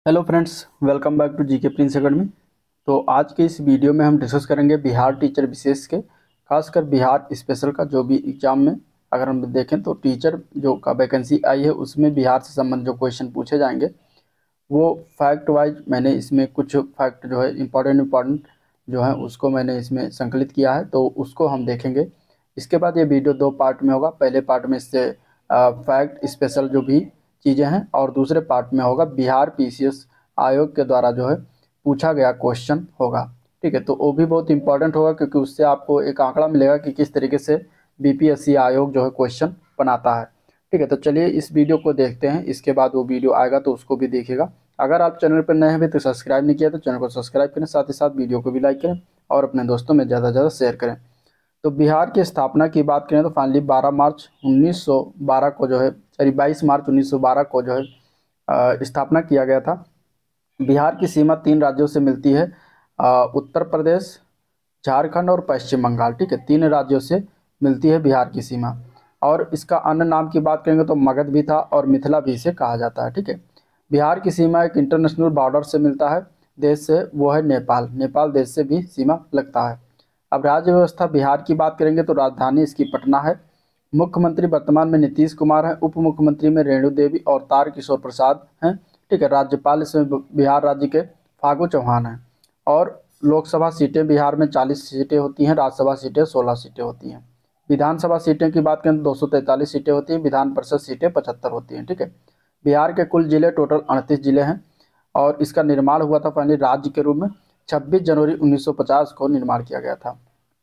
Hello friends, welcome back to GK Prince Academy. तो आज के इस वीडियो में हम डिस्कस करेंगे बिहार टीचर विशेष के, खासकर बिहार स्पेशल का जो भी एग्जाम में अगर हम देखें तो टीचर जो का वैकेंसी आई है उसमें बिहार से संबंधित जो क्वेश्चन पूछे जाएंगे वो फैक्ट वाइज मैंने इसमें कुछ फैक्ट जो है इम्पॉर्टेंट जो है उसको मैंने इसमें संकलित किया है, तो उसको हम देखेंगे। इसके बाद ये वीडियो दो पार्ट में होगा। पहले पार्ट में इससे फैक्ट स्पेशल जो भी चीज़ें हैं और दूसरे पार्ट में होगा बिहार पीसीएस आयोग के द्वारा जो है पूछा गया क्वेश्चन होगा। ठीक है, तो वो भी बहुत इंपॉर्टेंट होगा क्योंकि उससे आपको एक आंकड़ा मिलेगा कि किस तरीके से बीपीएससी आयोग जो है क्वेश्चन बनाता है। ठीक है, तो चलिए इस वीडियो को देखते हैं। इसके बाद वो वीडियो आएगा तो उसको भी देखिएगा। अगर आप चैनल पर नए हैं तो सब्सक्राइब नहीं किया तो चैनल को सब्सक्राइब करें, साथ ही साथ वीडियो को भी लाइक करें और अपने दोस्तों में ज़्यादा से ज़्यादा शेयर करें। तो बिहार की स्थापना की बात करें तो फाइनली 12 मार्च 1912 को जो है 22 मार्च 1912 को जो है स्थापना किया गया था। बिहार की सीमा 3 राज्यों से मिलती है, उत्तर प्रदेश, झारखंड और पश्चिम बंगाल। ठीक है, 3 राज्यों से मिलती है बिहार की सीमा। और इसका अन्य नाम की बात करेंगे तो मगध भी था और मिथिला भी इसे कहा जाता है। ठीक है, बिहार की सीमा एक इंटरनेशनल बॉर्डर से मिलता है देश से, वो है नेपाल देश से भी सीमा लगता है। अब राज्य व्यवस्था बिहार की बात करेंगे तो राजधानी इसकी पटना है। मुख्यमंत्री वर्तमान में नीतीश कुमार है, उप मुख्यमंत्री में रेणु देवी और तारकिशोर प्रसाद हैं। ठीक है, राज्यपाल इसमें बिहार राज्य के फागू चौहान हैं। और लोकसभा सीटें बिहार में 40 सीटें होती हैं, राज्यसभा सीटें 16 सीटें होती हैं। विधानसभा सीटें की बात करें तो 243 सीटें होती हैं, विधान परिषद सीटें 75 होती हैं। ठीक है, बिहार के कुल जिले टोटल 38 जिले हैं और इसका निर्माण हुआ था पहले राज्य के रूप में 26 जनवरी 1950 को निर्माण किया गया था।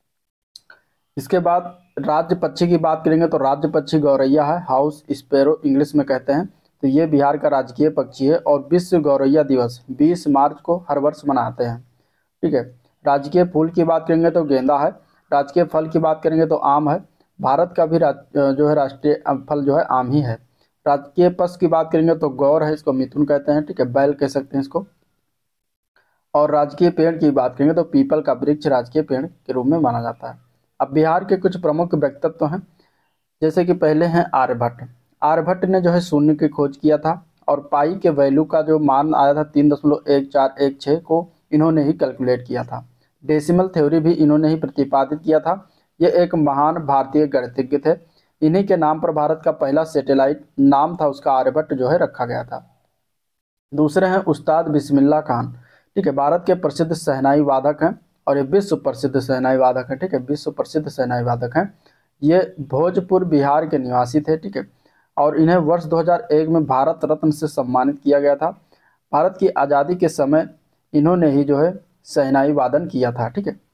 इसके बाद राज्य पक्षी की बात करेंगे तो राज्य पक्षी गौरैया है, हाउस स्पैरो इंग्लिश में कहते हैं। तो ये बिहार का राजकीय पक्षी है और विश्व गौरैया दिवस 20 मार्च को हर वर्ष मनाते हैं। ठीक है, राजकीय फूल की बात करेंगे तो गेंदा है। राजकीय फल की बात करेंगे तो आम है। भारत का भी जो है राष्ट्रीय फल जो है आम ही है। राजकीय पशु की बात करेंगे तो गौर है, इसको मिथुन कहते हैं। ठीक है, बैल कह सकते हैं इसको। और राजकीय पेड़ की बात करेंगे तो पीपल का वृक्ष राजकीय पेड़ के रूप में माना जाता है। अब बिहार के कुछ प्रमुख व्यक्तित्व हैं, जैसे कि पहले हैं आर्यभट्ट। आर्यभट्ट ने जो है शून्य की खोज किया था और पाई के वैल्यू का जो मान आया था 3.1416 को इन्होंने ही कैलकुलेट किया था। डेसिमल थ्योरी भी इन्होंने ही प्रतिपादित किया था। ये एक महान भारतीय गणितज्ञ थे। इन्हीं के नाम पर भारत का पहला सैटेलाइट नाम था उसका आर्यभट्ट जो है रखा गया था। दूसरे हैं उस्ताद बिस्मिल्लाह खान। ठीक है, भारत के प्रसिद्ध शहनाई वादक हैं और ये विश्व प्रसिद्ध शहनाई वादक हैं। ठीक है, विश्व प्रसिद्ध शहनाई वादक हैं। ये भोजपुर बिहार के निवासी थे। ठीक है, और इन्हें वर्ष 2001 में भारत रत्न से सम्मानित किया गया था। भारत की आज़ादी के समय इन्होंने ही जो है शहनाई वादन किया था। ठीक है,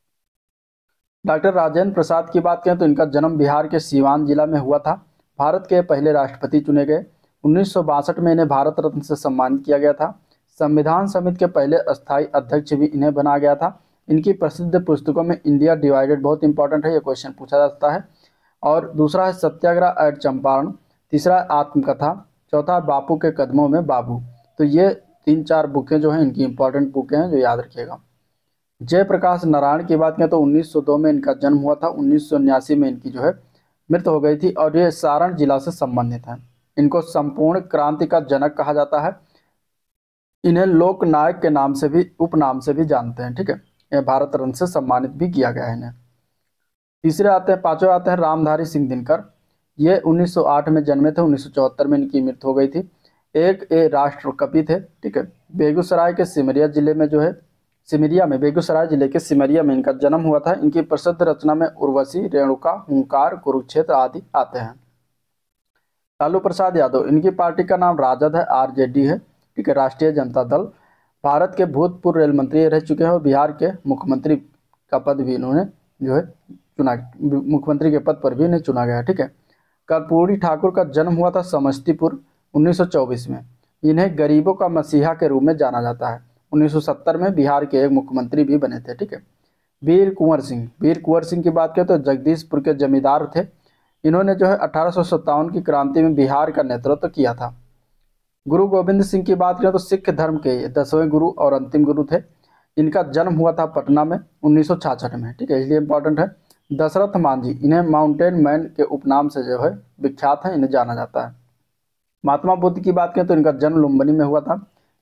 डॉक्टर राजेंद्र प्रसाद की बात करें तो इनका जन्म बिहार के सीवान जिला में हुआ था। भारत के पहले राष्ट्रपति चुने गए। 1962 में इन्हें भारत रत्न से सम्मानित किया गया था। संविधान समिति के पहले अस्थायी अध्यक्ष भी इन्हें बना गया था। इनकी प्रसिद्ध पुस्तकों में इंडिया डिवाइडेड बहुत इंपॉर्टेंट है, ये क्वेश्चन पूछा जाता है। और दूसरा है सत्याग्रह एट चंपारण। तीसरा है आत्मकथा। चौथा बापू के कदमों में बाबू। तो ये 3-4 बुकें जो हैं इनकी इंपॉर्टेंट बुकें हैं जो याद रखिएगा। जयप्रकाश नारायण की बात करें तो 1902 में इनका जन्म हुआ था। 1979 में इनकी जो है मृत्यु हो गई थी और ये सारण जिला से संबंधित है। इनको संपूर्ण क्रांति का जनक कहा जाता है। इन्हें लोक नायक के नाम से भी उपनाम से भी जानते हैं। ठीक है, यह भारत रत्न से सम्मानित भी किया गया है इन्हें। तीसरे आते हैं, पांचवें आते हैं रामधारी सिंह दिनकर। ये 1908 में जन्मे थे, 1974 में इनकी मृत्यु हो गई थी। एक राष्ट्र कवि थे। ठीक है, बेगूसराय के सिमरिया जिले में जो है बेगूसराय जिले के सिमरिया में इनका जन्म हुआ था। इनकी प्रसिद्ध रचना में उर्वशी, रेणुका, हुंकार, कुरुक्षेत्र आदि आते हैं। लालू प्रसाद यादव, इनकी पार्टी का नाम राजद है, आरजेडी है। ठीक है, राष्ट्रीय जनता दल। भारत के भूतपूर्व रेल मंत्री रह चुके हैं और बिहार के मुख्यमंत्री का पद भी इन्होंने जो है चुना, मुख्यमंत्री के पद पर भी इन्हें चुना गया। ठीक है, कर्पूरी ठाकुर का जन्म हुआ था समस्तीपुर 1924 में। इन्हें गरीबों का मसीहा के रूप में जाना जाता है। 1970 में बिहार के एक मुख्यमंत्री भी बने थे। ठीक है, वीर कुंवर सिंह की बात करें तो जगदीशपुर के जमींदार थे। इन्होंने जो है 1857 की क्रांति में बिहार का नेतृत्व किया था। गुरु गोविंद सिंह की बात करें तो सिख धर्म के 10वें गुरु और अंतिम गुरु थे। इनका जन्म हुआ था पटना में 1966 में। ठीक है, इसलिए इंपॉर्टेंट है। दशरथ मांझी, इन्हें माउंटेन मैन के उपनाम से जो है विख्यात है, इन्हें जाना जाता है। महात्मा बुद्ध की बात करें तो इनका जन्म लुम्बिनी में हुआ था।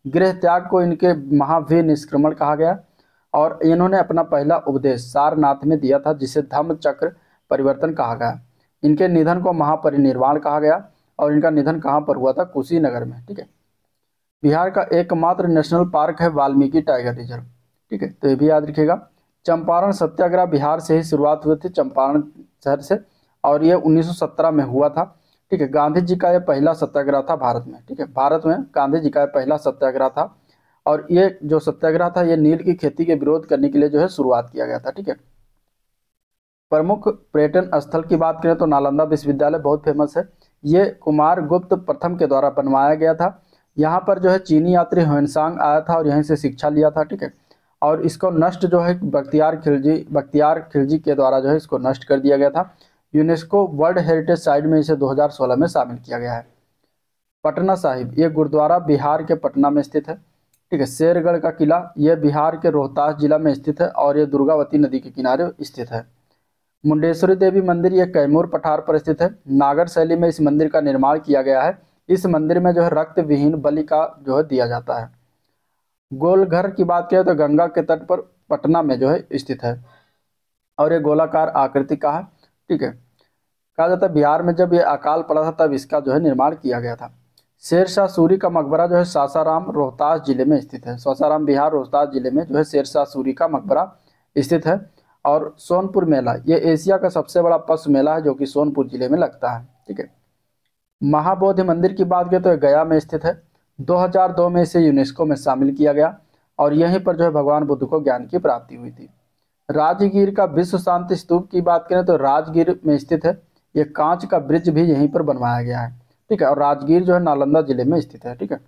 गृह त्याग को इनके महावीर निष्क्रमण कहा गया। और इन्होंने अपना पहला उपदेश सारनाथ में दिया था, जिसे धम्म चक्र परिवर्तन कहा गया। इनके निधन को महापरिनिर्वाण कहा गया। और इनका निधन कहाँ पर हुआ था? कुशीनगर में। ठीक है। बिहार का एकमात्र नेशनल पार्क है वाल्मीकि टाइगर रिजर्व। ठीक है, तो ये भी याद रखिएगा। चंपारण सत्याग्रह बिहार से ही शुरुआत हुई थी, चंपारण शहर से, और ये 1917 में हुआ था। ठीक है, गांधी जी का ये पहला सत्याग्रह था भारत में। ठीक है, भारत में गांधी जी का ये पहला सत्याग्रह था। और ये जो सत्याग्रह था ये नील की खेती के विरोध करने के लिए जो है शुरुआत किया गया था। ठीक है। प्रमुख पर्यटन स्थल की बात करें तो नालंदा विश्वविद्यालय बहुत फेमस है। ये कुमार गुप्त प्रथम के द्वारा बनवाया गया था। यहाँ पर जो है चीनी यात्री ह्वेनसांग आया था और यहीं से शिक्षा लिया था। ठीक है, और इसको नष्ट जो है बख्तियार खिलजी के द्वारा जो है इसको नष्ट कर दिया गया था। यूनेस्को वर्ल्ड हेरिटेज साइट में इसे 2016 में शामिल किया गया है। पटना साहिब, ये गुरुद्वारा बिहार के पटना में स्थित है। ठीक है। शेरगढ़ का किला, यह बिहार के रोहतास जिला में स्थित है और ये दुर्गावती नदी के किनारे स्थित है। मुंडेश्वरी देवी मंदिर, यह कैमूर पठार पर स्थित है। नागर शैली में इस मंदिर का निर्माण किया गया है। इस मंदिर में जो है रक्त विहीन बलि का जो है दिया जाता है। गोलघर की बात करें तो गंगा के तट पर पटना में जो है स्थित है और ये गोलाकार आकृति का है। ठीक है, कहा जाता है बिहार में जब ये अकाल पड़ा था तब इसका जो है निर्माण किया गया था। शेरशाह सूरी का मकबरा जो है सासाराम रोहतास जिले में स्थित है। सासाराम बिहार रोहतास जिले में जो है शेरशाह सूरी का मकबरा स्थित है। और सोनपुर मेला, ये एशिया का सबसे बड़ा पशु मेला है जो कि सोनपुर जिले में लगता है। ठीक है। महाबोधि मंदिर की बात करें तो गया में स्थित है। 2002 में इसे यूनेस्को में शामिल किया गया और यहीं पर जो है भगवान बुद्ध को ज्ञान की प्राप्ति हुई थी। राजगीर का विश्व शांति स्तूप की बात करें तो राजगीर में स्थित है। ये कांच का ब्रिज भी यहीं पर बनवाया गया है। ठीक है, और राजगीर जो है नालंदा जिले में स्थित है। ठीक है।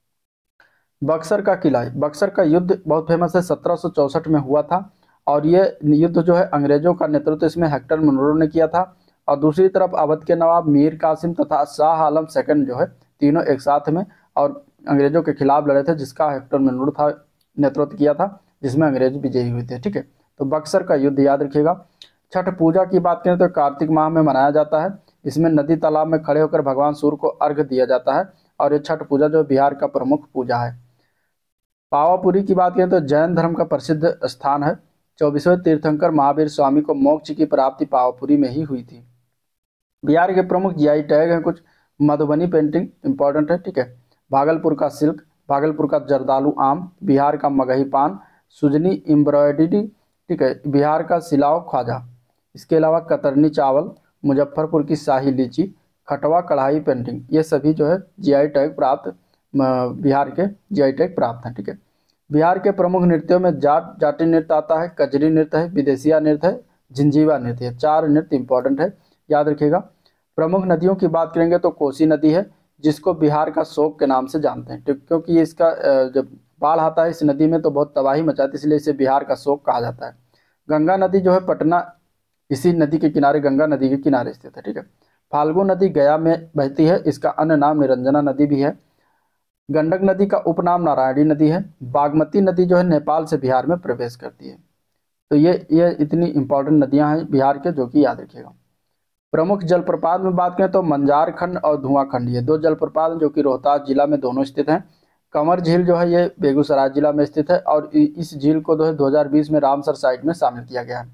बक्सर का किला, बक्सर का युद्ध बहुत फेमस है, 1764 में हुआ था और ये युद्ध जो है अंग्रेजों का नेतृत्व इसमें हेक्टर मनरो ने किया था। और दूसरी तरफ अवध के नवाब मीर कासिम तथा शाह आलम सेकंड जो है तीनों एक साथ में और अंग्रेजों के खिलाफ लड़े थे, जिसका हेक्टर मनरो था नेतृत्व किया था, जिसमें अंग्रेज विजयी हुए थे। ठीक है, तो बक्सर का युद्ध याद रखिएगा। छठ पूजा की बात करें तो कार्तिक माह में मनाया जाता है। इसमें नदी तालाब में खड़े होकर भगवान सूर्य को अर्घ्य दिया जाता है और ये छठ पूजा जो बिहार का प्रमुख पूजा है। पावापुरी की बात करें तो जैन धर्म का प्रसिद्ध स्थान है। 24वें तीर्थंकर महावीर स्वामी को मोक्ष की प्राप्ति पावापुरी में ही हुई थी। बिहार के प्रमुख जीआई टैग हैं कुछ। मधुबनी पेंटिंग इंपॉर्टेंट है। ठीक है। भागलपुर का सिल्क, भागलपुर का जर्दालू आम, बिहार का मगही पान, सुजनी एम्ब्रॉयडरी। ठीक है, बिहार का सिलाव ख्वाजा। इसके अलावा कतरनी चावल, मुजफ्फरपुर की शाही लीची, खटवा कढ़ाई पेंटिंग, ये सभी जो है जीआई टैग प्राप्त बिहार के जीआई टैग प्राप्त हैं। ठीक है। बिहार के प्रमुख नृत्यों में जाटी नृत्य आता है, कजरी नृत्य है, विदेशिया नृत्य है, झिंझीवा नृत्य है। 4 नृत्य इंपॉर्टेंट है, याद रखिएगा। प्रमुख नदियों की बात करेंगे तो कोसी नदी है, जिसको बिहार का शोक के नाम से जानते हैं, क्योंकि इसका जब बाढ़ आता है इस नदी में तो बहुत तबाही मचाती है, इसलिए इसे बिहार का शोक कहा जाता है। गंगा नदी जो है पटना, इसी नदी के किनारे, गंगा नदी के किनारे स्थित है। ठीक है। फाल्गु नदी गया में बहती है, इसका अन्य नाम निरंजना नदी भी है। गंडक नदी का उपनाम नारायणी नदी है। बागमती नदी जो है नेपाल से बिहार में प्रवेश करती है। तो ये इतनी इंपॉर्टेंट नदियां हैं बिहार के, जो कि याद रखिएगा। प्रमुख जलप्रपात में बात करें तो मंजार खंड और धुआं खंड, ये 2 जलप्रपात जो कि रोहतास जिला में दोनों स्थित हैं। कंवर झील जो है ये बेगूसराय जिला में स्थित है और इस झील को 2020 में रामसर साइट में शामिल किया गया है।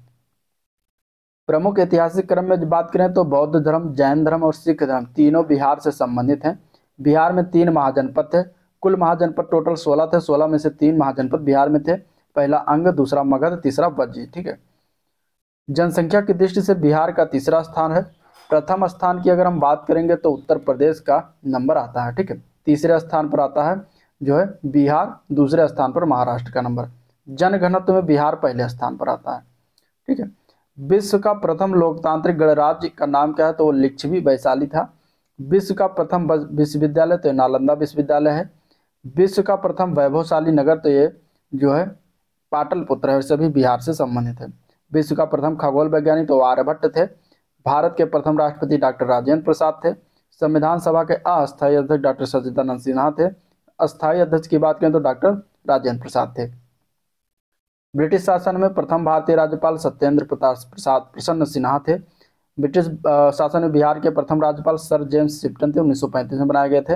प्रमुख ऐतिहासिक क्रम में बात करें तो बौद्ध धर्म, जैन धर्म और सिख धर्म तीनों बिहार से संबंधित हैं। बिहार में 3 महाजनपद थे। कुल महाजनपद टोटल 16 थे, 16 में से 3 महाजनपद बिहार में थे। पहला अंग, दूसरा मगध, तीसरा वज्जी। ठीक है। जनसंख्या की दृष्टि से बिहार का तीसरा स्थान है। प्रथम स्थान की अगर हम बात करेंगे तो उत्तर प्रदेश का नंबर आता है। ठीक है। तीसरे स्थान पर आता है जो है बिहार, दूसरे स्थान पर महाराष्ट्र का नंबर। जनघनत्व में बिहार पहले स्थान पर आता है। ठीक है। विश्व का प्रथम लोकतांत्रिक गणराज्य का नाम क्या है तो वो लिच्छवी वैशाली था। विश्व का प्रथम विश्वविद्यालय तो नालंदा विश्वविद्यालय है। विश्व का प्रथम वैभवशाली नगर तो ये जो है पाटलिपुत्र है, सभी बिहार से संबंधित है। विश्व का प्रथम खगोल वैज्ञानिक तो आर्यभट्ट थे। भारत के प्रथम राष्ट्रपति डॉक्टर राजेंद्र प्रसाद थे। संविधान सभा के अस्थायी अध्यक्ष डॉक्टर सच्चिदानंद सिन्हा थे। अस्थायी अध्यक्ष की बात करें तो डॉक्टर राजेंद्र प्रसाद थे। ब्रिटिश शासन में प्रथम भारतीय राज्यपाल सत्येंद्र प्रसाद प्रसन्न सिन्हा थे। ब्रिटिश शासन में बिहार के प्रथम राज्यपाल सर जेम्स शिप्टन थे, 1935 में बनाए गए थे।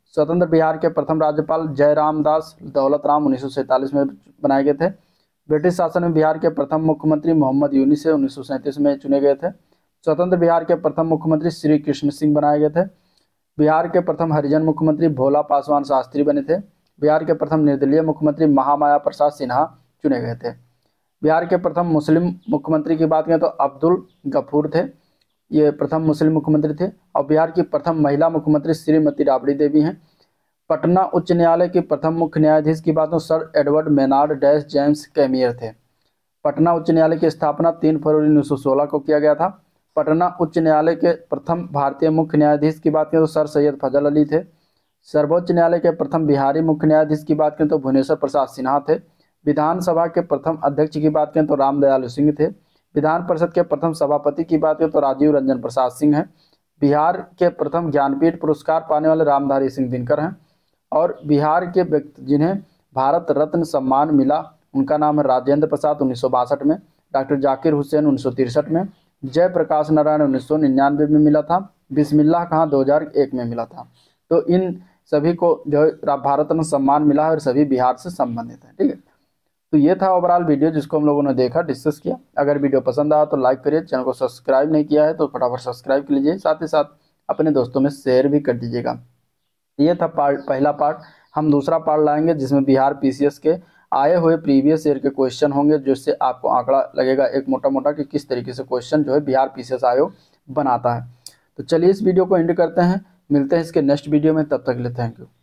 स्वतंत्र बिहार के प्रथम राज्यपाल जयराम दास दौलत राम 1947 में बनाए गए थे। ब्रिटिश शासन में बिहार के प्रथम मुख्यमंत्री मोहम्मद यूनिस 1937 में चुने गए थे। स्वतंत्र बिहार के प्रथम मुख्यमंत्री श्री कृष्ण सिंह बनाए गए थे। बिहार के प्रथम हरिजन मुख्यमंत्री भोला पासवान शास्त्री बने थे। बिहार के प्रथम निर्दलीय मुख्यमंत्री महामाया प्रसाद सिन्हा चुने गए थे। बिहार के प्रथम मुस्लिम मुख्यमंत्री की बात करें तो अब्दुल गफूर थे, ये प्रथम मुस्लिम मुख्यमंत्री थे। और बिहार की प्रथम महिला मुख्यमंत्री श्रीमती राबड़ी देवी हैं। पटना उच्च न्यायालय के प्रथम मुख्य न्यायाधीश की बात हो sir Edward Maynard Des Champs Chamier थे। पटना उच्च न्यायालय की स्थापना 3 फरवरी 1916 को किया गया था। पटना उच्च न्यायालय के प्रथम भारतीय मुख्य न्यायाधीश की बात करें तो सर सैयद फजल अली थे। सर्वोच्च न्यायालय के प्रथम बिहारी मुख्य न्यायाधीश की बात करें तो भुवनेश्वर प्रसाद सिन्हा थे। विधानसभा के प्रथम अध्यक्ष की बात करें तो रामदयालु सिंह थे। विधान परिषद के प्रथम सभापति की बात करें तो राजीव रंजन प्रसाद सिंह हैं। बिहार के प्रथम ज्ञानपीठ पुरस्कार पाने वाले रामधारी सिंह दिनकर हैं। और बिहार के व्यक्ति जिन्हें भारत रत्न सम्मान मिला उनका नाम है राजेंद्र प्रसाद 1962 में, डॉक्टर जाकिर हुसैन 1963 में, जयप्रकाश नारायण 1999 में मिला था, बिस्मिल्लाह खां 2001 में मिला था। तो इन सभी को जो भारत रत्न सम्मान मिला है और सभी बिहार से संबंधित हैं। ठीक है, तो ये था ओवरऑल वीडियो जिसको हम लोगों ने देखा, डिस्कस किया। अगर वीडियो पसंद आया तो लाइक करिए, चैनल को सब्सक्राइब नहीं किया है तो फटाफट सब्सक्राइब कर लीजिए, साथ ही साथ अपने दोस्तों में शेयर भी कर दीजिएगा। ये था पहला पार्ट। हम दूसरा पार्ट लाएंगे जिसमें बिहार पीसीएस के आए हुए प्रीवियस ईयर के क्वेश्चन होंगे, जिससे आपको आंकड़ा लगेगा एक मोटा मोटा कि किस तरीके से क्वेश्चन जो है बिहार पीसीएस आयोग बनाता है। तो चलिए इस वीडियो को एंड करते हैं, मिलते हैं इसके नेक्स्ट वीडियो में, तब तक के लिए थैंक यू।